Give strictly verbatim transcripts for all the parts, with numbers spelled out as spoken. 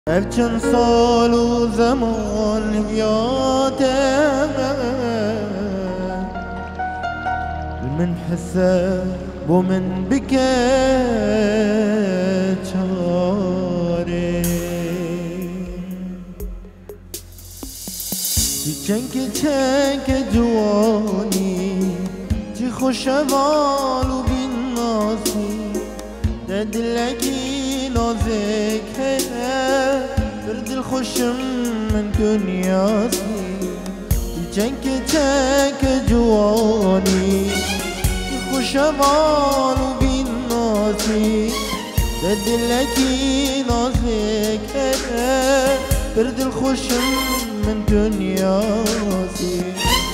هر چند سال و زمان یادم من حساب و من بکه چاره چی چنک چنک جوانی چی خوش اول و بین نازی ده دلکی نازک هست بر دل خوشم من دنیاسی چی چنک چنک جوانی چی خوش اول و بین نازی ده دلکی نازک هست بر دل خوشم من دنیاسی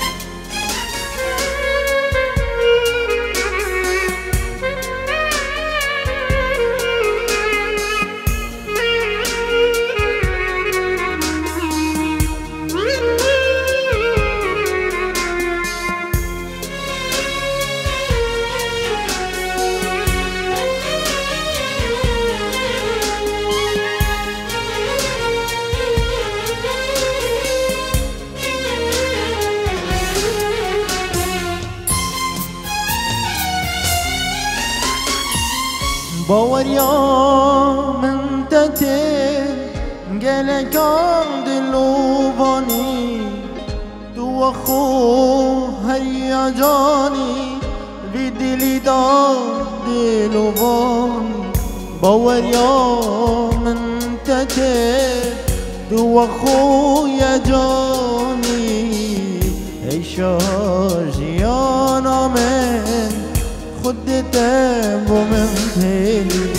باوریا من تته گلکان دلوبانی تو خو هر یا جانی بی دلی دار دلوبانی باوریا من تته تو خو یا جانی ای شاجیانا من خدتم ومن تالي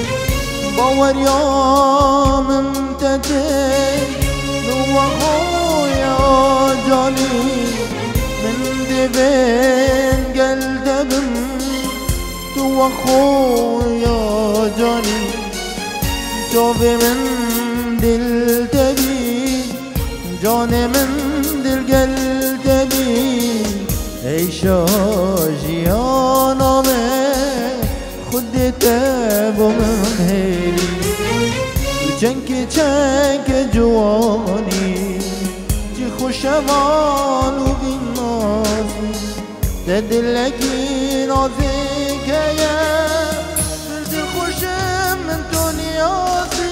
باوريا من تتي لو خويا جاني من دبين قلبم تو خويا جاني شوف من دل تبي جاني من دل قلبي ای شاجیانا من خودت با من هیلی چنک چنک جوانی چی خوشوان و بین نازی ده دلکی نازی که در دل خوشم من تو نیازی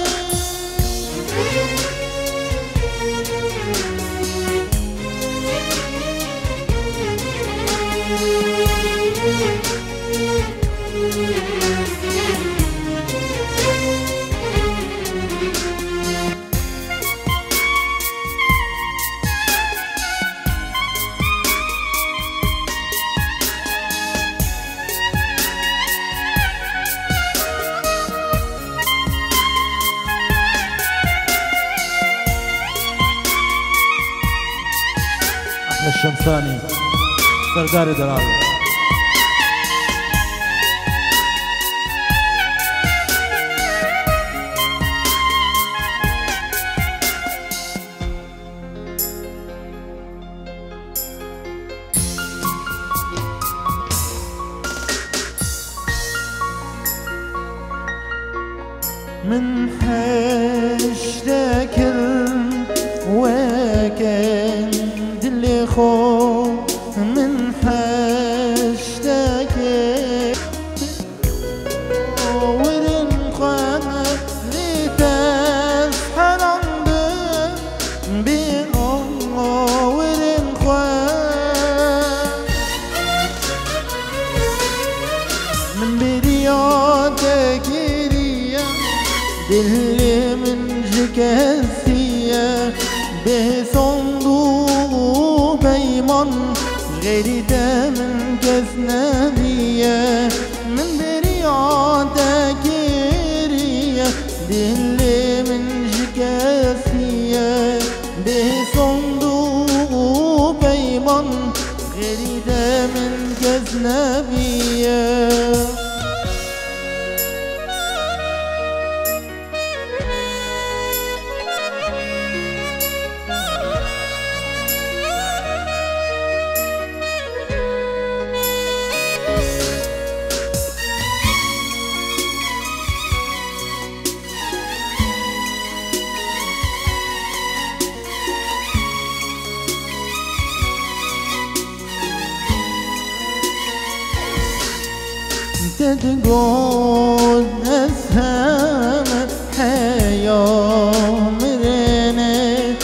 الشمساني سردار درار من حشتك وكان دلي خو من حشتك ورن خوانا لتسحر بين ورن خوانا من برياتك دل من جكاسية به صندوق بيمن غير ده من كسنبية من برياتك كيرية دل من جكاسية به صندوق بيمن غير ده من كسنبية تقول أسهم حياة مرينا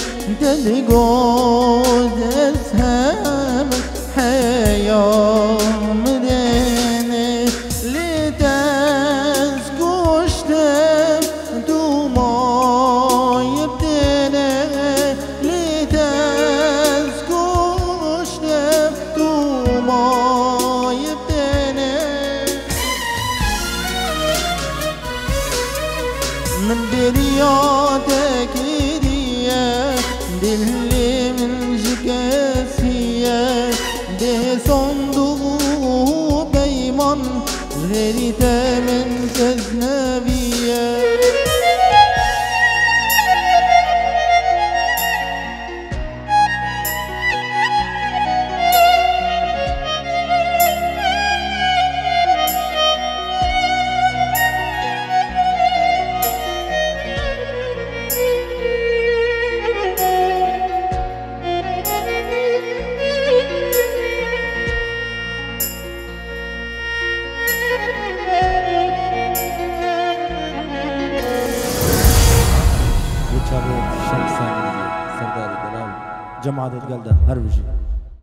تقول أسهم حياة مرينا لتسكوش تبدو ما يبدينا لتسكوش تبدو ما يبدينا من برياتك هدية دلي من جكاسية ده صندوق بيمن غيرته من كذنبية شمسان سردار دلال جماعة القلدة هربجي